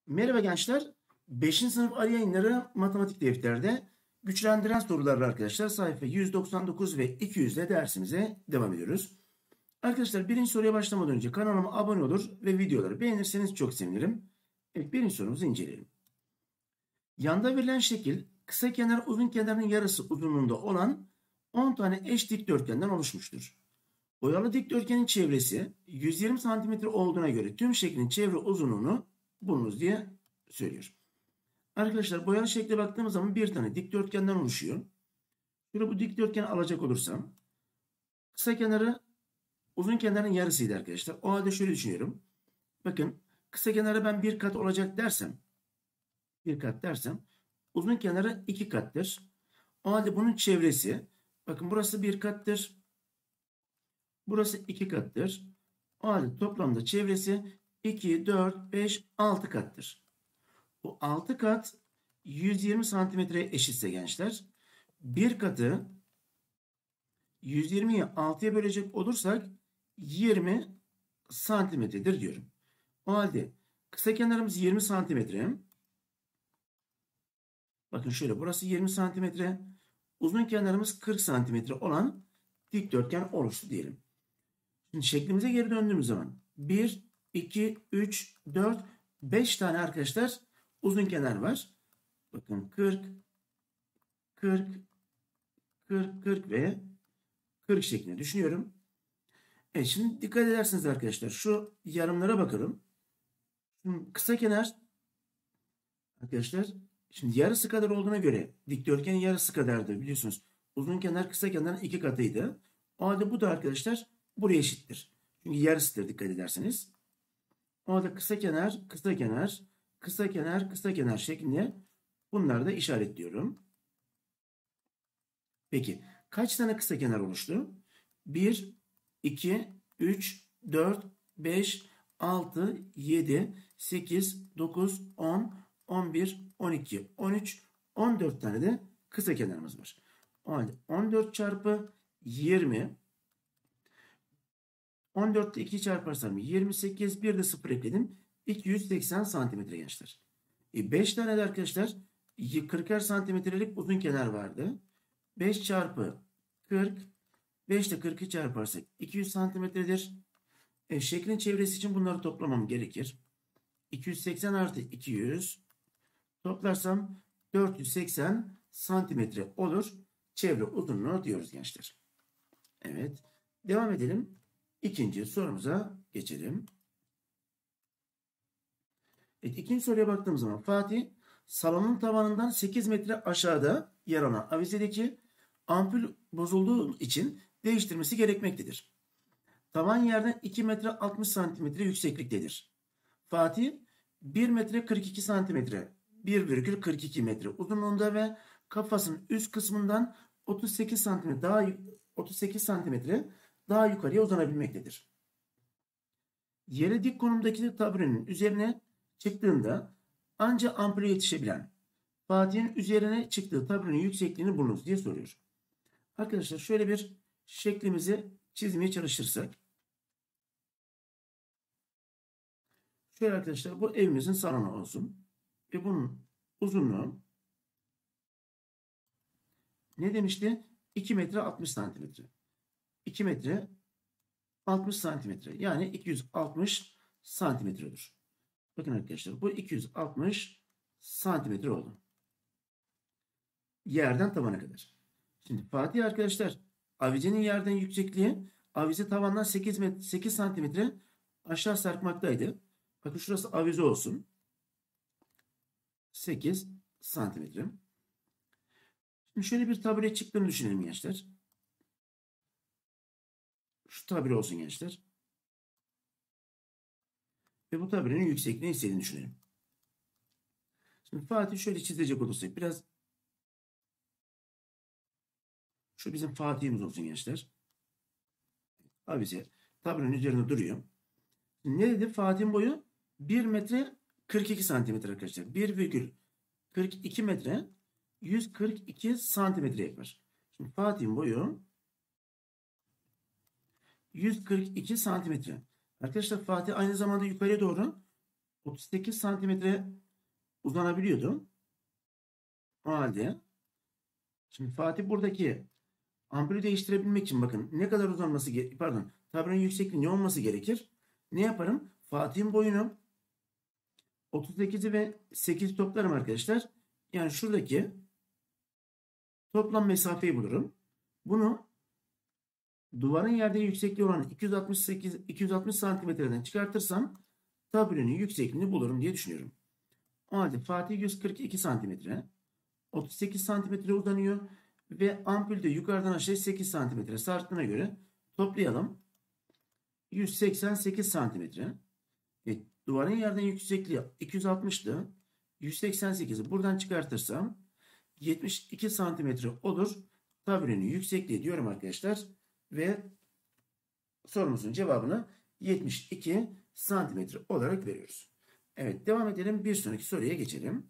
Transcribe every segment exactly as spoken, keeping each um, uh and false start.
Merhaba gençler. beşinci sınıf Ali Yayınları matematik defterde güçlendiren sorularla arkadaşlar sayfa yüz doksan dokuz ve iki yüz ile dersimize devam ediyoruz. Arkadaşlar birinci soruya başlamadan önce kanalıma abone olur ve videoları beğenirseniz çok sevinirim. Evet, birinci sorumuzu inceleyelim. Yanda verilen şekil kısa kenar uzun kenarın yarısı uzunluğunda olan on tane eş dikdörtgenden oluşmuştur. Boyalı dikdörtgenin çevresi yüz yirmi santimetre olduğuna göre tüm şeklin çevre uzunluğunu bulunuz diye söylüyor. Arkadaşlar boyalı şekle baktığımız zaman bir tane dikdörtgenden oluşuyor. Şöyle bu dikdörtgeni alacak olursam kısa kenarı uzun kenarın yarısıydı arkadaşlar. O halde şöyle düşünüyorum. Bakın kısa kenarı ben bir kat olacak dersem bir kat dersem uzun kenarı iki kattır. O halde bunun çevresi bakın burası bir kattır. Burası iki kattır. O halde toplamda çevresi iki, dört, beş, altı kattır. Bu altı kat yüz yirmi santimetreye eşitse gençler, bir katı yüz yirmiyi altıya bölecek olursak yirmi santimetredir diyorum. O halde kısa kenarımız yirmi santimetre. Bakın şöyle burası yirmi santimetre. Uzun kenarımız kırk santimetre olan dikdörtgen oluştu diyelim. Şimdi şeklimize geri döndüğümüz zaman bir, iki, üç, dört, beş tane arkadaşlar uzun kenar var. Bakın kırk, kırk, kırk, kırk ve kırk şeklinde düşünüyorum. Evet, şimdi dikkat edersiniz arkadaşlar. Şu yarımlara bakalım. Şimdi kısa kenar arkadaşlar şimdi yarısı kadar olduğuna göre dikdörtgenin yarısı kadardı biliyorsunuz. Uzun kenar kısa kenarın iki katıydı. O halde bu da arkadaşlar buraya eşittir. Çünkü yarısıdır dikkat ederseniz. O halde kısa kenar, kısa kenar, kısa kenar, kısa kenar şeklinde bunları da işaretliyorum. Peki kaç tane kısa kenar oluştu? bir, iki, üç, dört, beş, altı, yedi, sekiz, dokuz, on, on bir, on iki, on üç, on dört tane de kısa kenarımız var. O halde on dört çarpı yirmi, on dört ile iki çarparsam yirmi sekiz, bir de sıfır ekledim. iki yüz seksen santimetre gençler. E beş tane de arkadaşlar kırkar santimetrelik uzun kenar vardı. beş çarpı kırk, beş ile kırkı çarparsak iki yüz santimetredir. E, şeklin çevresi için bunları toplamam gerekir. iki yüz seksen artı iki yüz toplarsam dört yüz seksen santimetre olur. Çevre uzunluğu diyoruz gençler. Evet. Devam edelim. İkinci sorumuza geçelim. Evet, ikinci soruya baktığımız zaman Fatih salonun tavanından sekiz metre aşağıda yer alan avizedeki ampul bozulduğu için değiştirmesi gerekmektedir. Tavan yerden iki metre altmış santimetre yüksekliktedir. Fatih bir metre kırk iki santimetre, bir virgül kırk iki metre uzunluğunda ve kafasının üst kısmından otuz sekiz santimetre daha otuz sekiz santimetre daha yukarıya uzanabilmektedir. Yere dik konumdaki taburenin üzerine çıktığında ancak ampule yetişebilen Fatih'in üzerine çıktığı taburenin yüksekliğini bulunuz diye soruyor. Arkadaşlar şöyle bir şeklimizi çizmeye çalışırsak. Şöyle arkadaşlar bu evimizin salonu olsun. Ve bunun uzunluğu ne demişti? iki metre altmış santimetre. iki metre altmış santimetre. Yani iki yüz altmış santimetre olur. Bakın arkadaşlar bu iki yüz altmış santimetre oldu. Yerden tavana kadar. Şimdi Fatih arkadaşlar avizenin yerden yüksekliği avize tavandan sekiz, sekiz santimetre aşağı sarkmaktaydı. Bakın şurası avize olsun. sekiz santimetre. Şimdi şöyle bir tabure çıktığını düşünelim gençler. Şu tabure olsun gençler. Ve bu taburenin yüksekliğini istediğini düşünelim. Şimdi Fatih şöyle çizecek olursak biraz şu bizim Fatih'imiz olsun gençler. Avize taburenin üzerinde duruyor. Ne dedi? Fatih'in boyu bir metre kırk iki santimetre arkadaşlar. bir virgül kırk iki metre yüz kırk iki santimetre yapar. Şimdi Fatih'in boyu yüz kırk iki santimetre. Arkadaşlar Fatih aynı zamanda yukarıya doğru otuz sekiz santimetre uzanabiliyordu. O halde şimdi Fatih buradaki ampulü değiştirebilmek için bakın ne kadar uzanması gerekir. Pardon, tabirin yüksekliği ne olması gerekir? Ne yaparım? Fatih'in boyunu otuz sekizi ve sekiz toplarım arkadaşlar. Yani şuradaki toplam mesafeyi bulurum. Bunu duvarın yerde yüksekliği olan iki yüz altmış sekiz iki yüz altmış santimetreden çıkartırsam taburenin yüksekliğini bulurum diye düşünüyorum. O halde Fatih yüz kırk iki santimetre, otuz sekiz santimetre uzanıyor ve ampul de yukarıdan aşağıya sekiz santimetre sarktığına göre toplayalım. yüz seksen sekiz santimetre. Evet, duvarın yerden yüksekliği iki yüz altmıştı. yüz seksen sekizi buradan çıkartırsam yetmiş iki santimetre olur. Taburenin yüksekliği diyorum arkadaşlar. Ve sorumuzun cevabını yetmiş iki santimetre olarak veriyoruz. Evet, devam edelim. Bir sonraki soruya geçelim.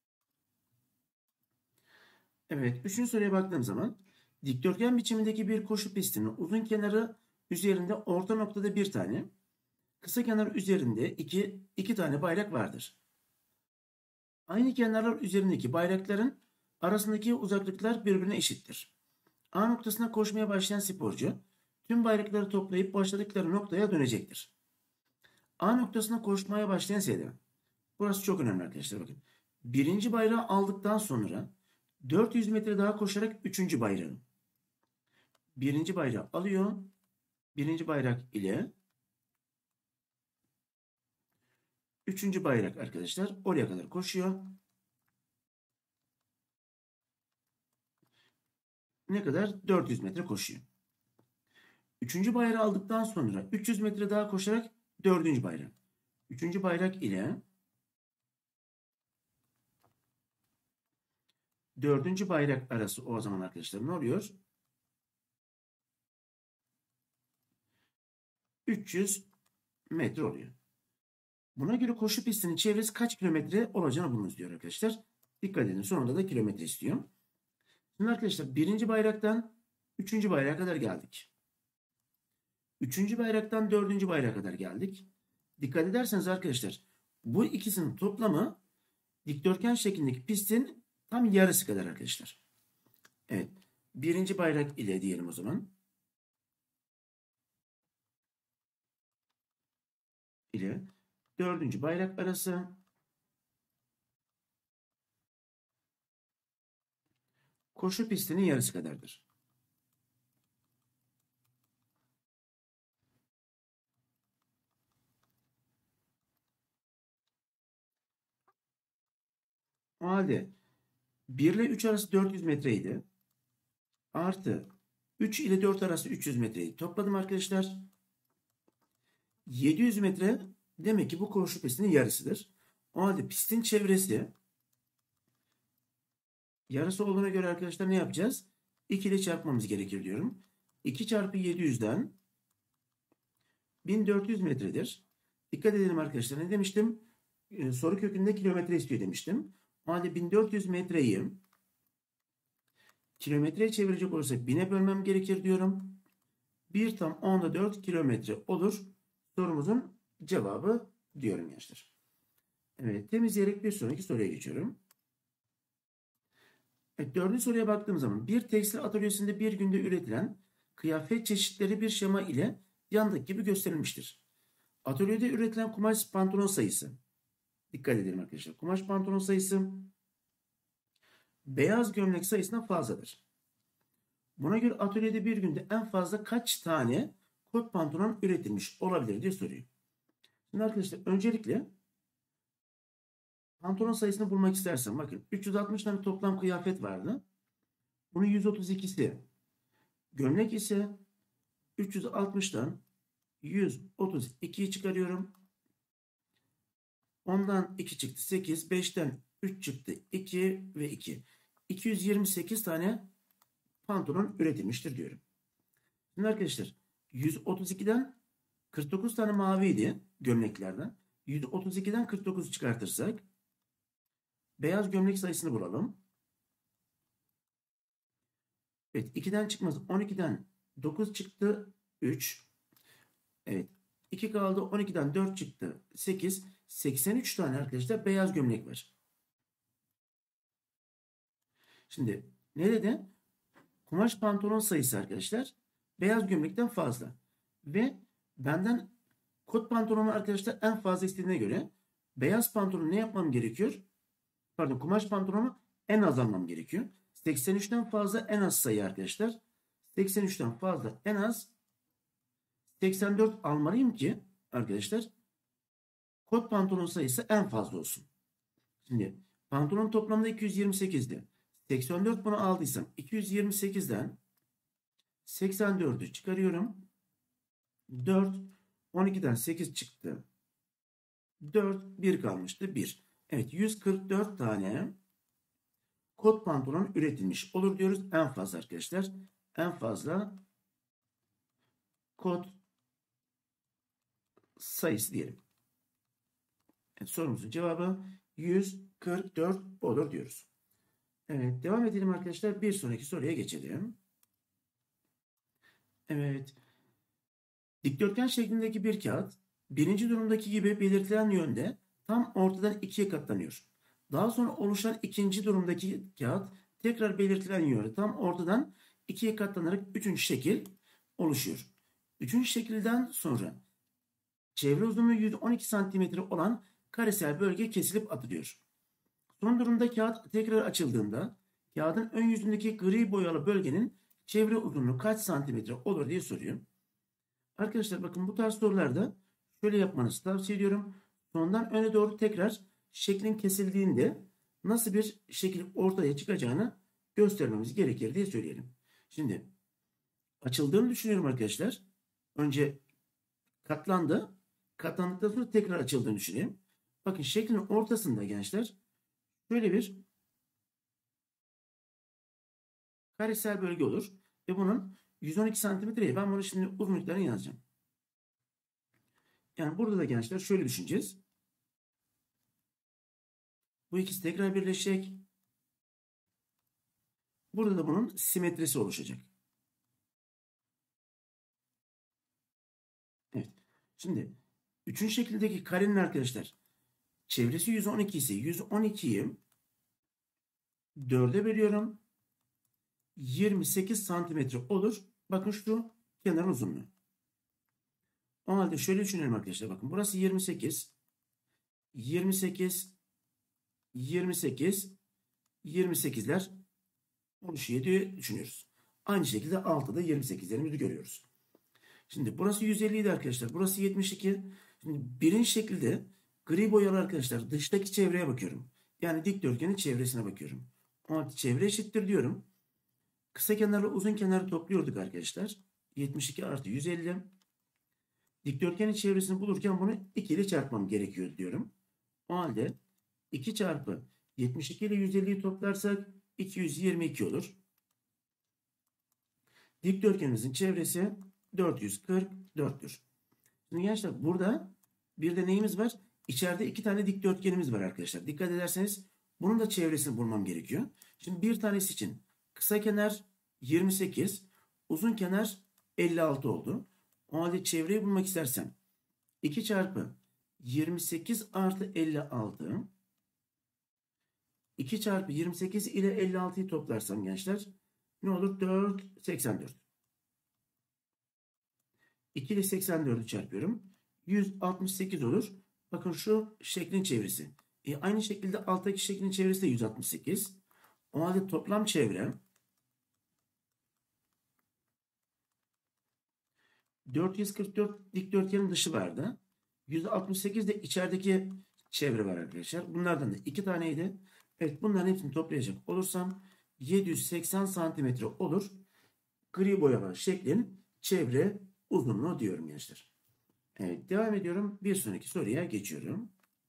Evet, üçüncü soruya baktığım zaman dikdörtgen biçimindeki bir koşu pistinin uzun kenarı üzerinde orta noktada bir tane, kısa kenar üzerinde iki, iki tane bayrak vardır. Aynı kenarlar üzerindeki bayrakların arasındaki uzaklıklar birbirine eşittir. A noktasına koşmaya başlayan sporcu tüm bayrakları toplayıp başladıkları noktaya dönecektir. A noktasına koşmaya başlayan seyirci. Burası çok önemli arkadaşlar, bakın. Birinci bayrağı aldıktan sonra dört yüz metre daha koşarak üçüncü bayrağı. Birinci bayrağı alıyor. Birinci bayrak ile üçüncü bayrak arkadaşlar oraya kadar koşuyor. Ne kadar? dört yüz metre koşuyor. Üçüncü bayrağı aldıktan sonra üç yüz metre daha koşarak dördüncü bayrak. Üçüncü bayrak ile dördüncü bayrak arası o zaman arkadaşlar ne oluyor? üç yüz metre oluyor. Buna göre koşu pistinin çevresi kaç kilometre olacağını bulunuz diyor arkadaşlar. Dikkat edin, sonunda da kilometre istiyor. Şimdi arkadaşlar birinci bayraktan üçüncü bayrağa kadar geldik. Üçüncü bayraktan dördüncü bayrağa kadar geldik. Dikkat ederseniz arkadaşlar bu ikisinin toplamı dikdörtgen şeklindeki pistin tam yarısı kadar arkadaşlar. Evet. Birinci bayrak ile diyelim o zaman. ile dördüncü bayrak arası koşu pistinin yarısı kadardır. O halde bir ile üç arası dört yüz metreydi. Artı üç ile dört arası üç yüz metreydi. Topladım arkadaşlar. yedi yüz metre demek ki bu koşu pistinin yarısıdır. O halde pistin çevresi yarısı olduğuna göre arkadaşlar ne yapacağız? iki ile çarpmamız gerekir diyorum. iki çarpı yedi yüzden bin dört yüz metredir. Dikkat edelim arkadaşlar, ne demiştim? Ee, soru kökünde kilometre istiyor demiştim. O halde bin dört yüz metreyi kilometreye çevirecek olursak bine bölmem gerekir diyorum. bir tam onda dört kilometre olur. Sorumuzun cevabı diyorum gençler. Evet, temizleyerek bir sonraki soruya geçiyorum. Evet, dördüncü soruya baktığım zaman bir tekstil atölyesinde bir günde üretilen kıyafet çeşitleri bir şema ile yandaki gibi gösterilmiştir. Atölyede üretilen kumaş pantolon sayısı. Dikkat edelim arkadaşlar. Kumaş pantolon sayısı beyaz gömlek sayısına fazladır. Buna göre atölyede bir günde en fazla kaç tane kot pantolon üretilmiş olabilir diye soruyor. Şimdi arkadaşlar öncelikle pantolon sayısını bulmak istersem bakın üç yüz altmış tane toplam kıyafet vardı. Bunun yüz otuz ikisi gömlek ise üç yüz altmıştan yüz otuz ikiyi çıkarıyorum. ondan iki çıktı sekiz, beşten üç çıktı iki ve iki. iki yüz yirmi sekiz tane pantolon üretilmiştir diyorum. Şimdi arkadaşlar yüz otuz ikiden kırk dokuz tane maviydi gömleklerden. yüz otuz ikiden kırk dokuz çıkartırsak beyaz gömlek sayısını bulalım. Evet, ikiden çıkmaz. on ikiden dokuz çıktı üç. Evet. iki kaldı. on ikiden dört çıktı. sekiz. seksen üç tane arkadaşlar beyaz gömlek var. Şimdi ne dedi? Kumaş pantolon sayısı arkadaşlar beyaz gömlekten fazla. Ve benden kot pantolonu arkadaşlar en fazla istediğine göre beyaz pantolonu ne yapmam gerekiyor? Pardon, kumaş pantolonu en az almam gerekiyor. seksen üçten fazla en az sayı arkadaşlar. seksen üçten fazla en az seksen dört almalıyım ki arkadaşlar kot pantolon sayısı en fazla olsun. Şimdi pantolon toplamda iki yüz yirmi sekizdi. seksen dört bunu aldıysam iki yüz yirmi sekizden seksen dördü çıkarıyorum. dört. on ikiden sekiz çıktı. dört. bir kalmıştı. bir. Evet, yüz kırk dört tane kot pantolon üretilmiş olur diyoruz. En fazla arkadaşlar. En fazla kot sayısı diyelim. Evet, sorumuzun cevabı yüz kırk dört olur diyoruz. Evet, devam edelim arkadaşlar. Bir sonraki soruya geçelim. Evet. Dikdörtgen şeklindeki bir kağıt birinci durumdaki gibi belirtilen yönde tam ortadan ikiye katlanıyor. Daha sonra oluşan ikinci durumdaki kağıt tekrar belirtilen yönde tam ortadan ikiye katlanarak üçüncü şekil oluşuyor. Üçüncü şekilden sonra çevre uzunluğu yüz on iki santimetre olan karesel bölge kesilip atılıyor. Son durumda kağıt tekrar açıldığında kağıdın ön yüzündeki gri boyalı bölgenin çevre uzunluğu kaç santimetre olur diye soruyor. Arkadaşlar bakın, bu tarz sorularda şöyle yapmanızı tavsiye ediyorum. Sondan öne doğru tekrar şeklin kesildiğinde nasıl bir şekil ortaya çıkacağını göstermemiz gerekir diye söyleyelim. Şimdi açıldığını düşünüyorum arkadaşlar. Önce katlandı. Katlandıktan sonra tekrar açıldığını düşünelim. Bakın şeklin ortasında gençler böyle bir karesel bölge olur. Ve bunun yüz on iki santimetreye ben bunu şimdi uzunluklarını yazacağım. Yani burada da gençler şöyle düşüneceğiz. Bu ikisi tekrar birleşecek. Burada da bunun simetrisi oluşacak. Evet. Şimdi üçüncü şekildeki karenin arkadaşlar çevresi yüz on iki ise yüz on ikiyi dörde bölüyorum. yirmi sekiz santimetre olur. Bakın şu kenarın uzunluğu. O halde şöyle düşünelim arkadaşlar. Bakın burası yirmi sekiz. yirmi sekiz. yirmi sekiz. yirmi sekizler oluşuyor diye düşünüyoruz. Aynı şekilde altta da yirmi sekizlerimizi görüyoruz. Şimdi burası yüz elli idi arkadaşlar. Burası yetmiş iki. Şimdi birinci şekilde gri boyalı arkadaşlar dıştaki çevreye bakıyorum. Yani dikdörtgenin çevresine bakıyorum. O halde çevre eşittir diyorum. Kısa kenarla uzun kenarı topluyorduk arkadaşlar. yetmiş iki artı yüz elli. Dikdörtgenin çevresini bulurken bunu iki ile çarpmam gerekiyor diyorum. O halde iki çarpı yetmiş iki ile yüz elliyi toplarsak iki yüz yirmi iki olur. Dikdörtgenimizin çevresi dört yüz kırk dörttür. Şimdi gençler burada bir de neyimiz var? İçeride iki tane dikdörtgenimiz var arkadaşlar. Dikkat ederseniz bunun da çevresini bulmam gerekiyor. Şimdi bir tanesi için kısa kenar yirmi sekiz, uzun kenar elli altı oldu. O halde çevreyi bulmak istersem iki çarpı yirmi sekiz artı elli altı, iki çarpı yirmi sekiz ile elli altıyı toplarsam gençler ne olur? dört, seksen dört. iki ile seksen dördü çarpıyorum. yüz altmış sekiz olur. Bakın şu şeklin çevresi. E aynı şekilde alttaki şeklin çevresi de yüz altmış sekiz. O halde toplam çevre dört yüz kırk dört dikdörtgenin dışı vardı. yüz altmış sekiz de içerideki çevre var arkadaşlar. Bunlardan da iki taneydi. Evet, bunların hepsini toplayacak olursam yedi yüz seksen santimetre olur. Gri boyalı şeklin çevre uzunluğu diyorum gençler. Evet, devam ediyorum. Bir sonraki soruya geçiyorum.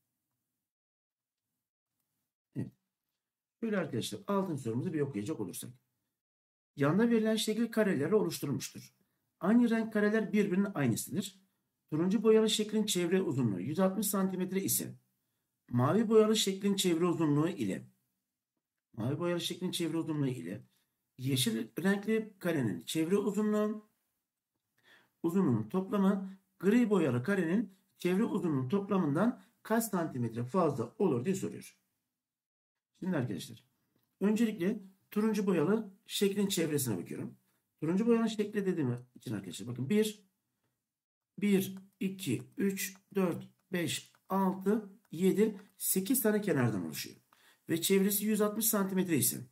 Evet. Böyle arkadaşlar altıncı sorumuzu bir okuyacak olursak. Yanda verilen şekil karelerle oluşturulmuştur. Aynı renk kareler birbirinin aynısıdır. Turuncu boyalı şeklin çevre uzunluğu yüz altmış santimetre ise mavi boyalı şeklin çevre uzunluğu ile mavi boyalı şeklin çevre uzunluğu ile yeşil renkli karenin çevre uzunluğu uzunluğunun toplamı gri boyalı karenin çevre uzunluğunun toplamından kaç santimetre fazla olur diye soruyor. Şimdi arkadaşlar, öncelikle turuncu boyalı şeklin çevresine bakıyorum. Turuncu boyalı şekli dediğim için arkadaşlar bakın bir, bir, iki, üç, dört, beş, altı, yedi, sekiz tane kenardan oluşuyor. Ve çevresi yüz altmış santimetre ise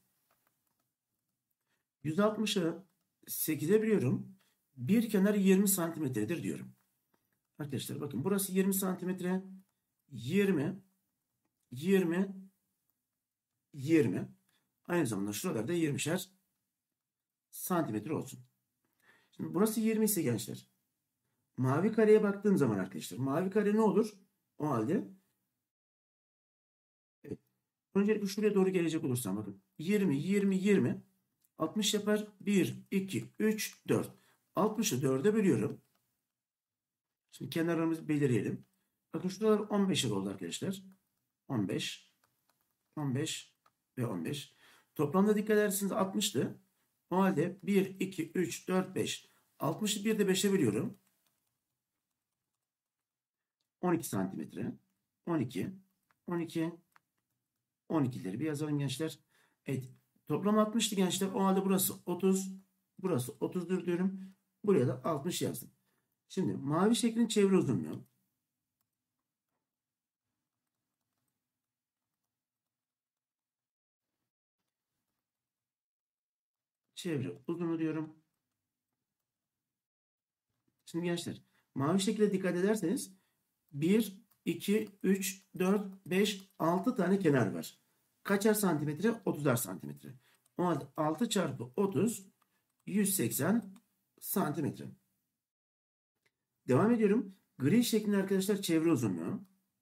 yüz altmışı sekize bölüyorum. Bir kenar yirmi santimetredir diyorum. Arkadaşlar bakın burası yirmi santimetre. yirmi, yirmi, yirmi. Aynı zamanda şuralarda yirmişer santimetre olsun. Şimdi burası yirmi ise gençler. Mavi kareye baktığım zaman arkadaşlar. Mavi kare ne olur? O halde evet. Öncelikle şuraya doğru gelecek olursam bakın. yirmi, yirmi, yirmi. altmış yapar. bir, iki, üç, dört. altmışı dörde bölüyorum. Şimdi kenarlarımızı belirleyelim. Bakın şuralar on beşer oldu arkadaşlar. on beş, on beş ve on beş. Toplamda dikkat ederseniz altmıştı. O halde bir, iki, üç, dört, beş. altmışı bir de beşe bölüyorum. on iki santimetre. on iki, on iki, on ikileri bir yazalım gençler. Evet. Toplam altmıştı gençler. O halde burası otuz. Burası otuzdur diyorum. Buraya da altmış yazdım. Şimdi mavi şeklin çevre uzunluğu. Çevre uzunluğu diyorum. Şimdi gençler mavi şekilde dikkat ederseniz bir, iki, üç, dört, beş, altı tane kenar var. Kaçar santimetre? otuzar santimetre. O halde altı çarpı otuz yüz seksen santimetre. Devam ediyorum. Gri şeklinde arkadaşlar çevre uzunluğu.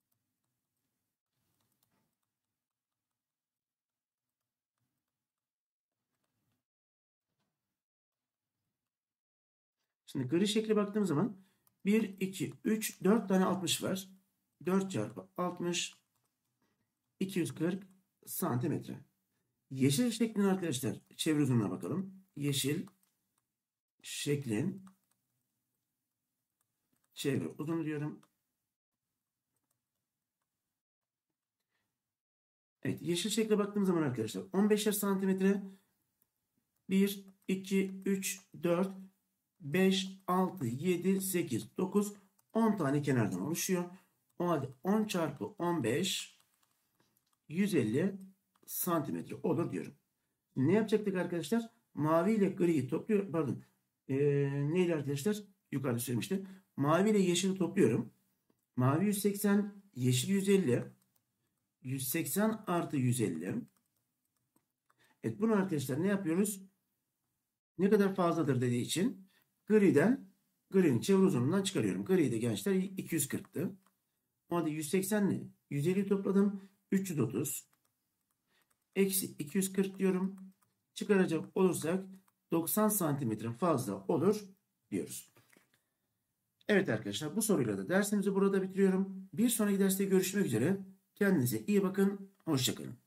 Şimdi gri şekle baktığım zaman bir, iki, üç, dört tane altmış var. dört çarpı altmış iki yüz kırk santimetre. Yeşil şeklin arkadaşlar çevre uzunluğuna bakalım. Yeşil şeklin çevre uzunluğu diyorum. Evet, yeşil şekle baktığım zaman arkadaşlar on beşer santimetre. bir, iki, üç, dört, beş, altı, yedi, sekiz, dokuz, on tane kenardan oluşuyor. O halde on çarpı on beş yüz elli santimetre olur diyorum. Ne yapacaktık arkadaşlar? Mavi ile griyi topluyor. Pardon. Ee, neydi arkadaşlar? Yukarıda söylemiştim. Mavi ile yeşili topluyorum. Mavi yüz seksen, yeşil yüz elli. yüz seksen artı yüz elli. Evet, bunu arkadaşlar ne yapıyoruz? Ne kadar fazladır dediği için griden, gri'nin çevre uzunluğundan çıkarıyorum. Gri de gençler iki yüz kırktı. O halde yüz seksen ile yüz elli topladım. üç yüz otuz. Eksi iki yüz kırk diyorum. Çıkaracak olursak doksan santimetre fazla olur diyoruz. Evet arkadaşlar, bu soruyla da dersimizi burada bitiriyorum. Bir sonraki derste görüşmek üzere. Kendinize iyi bakın. Hoşça kalın.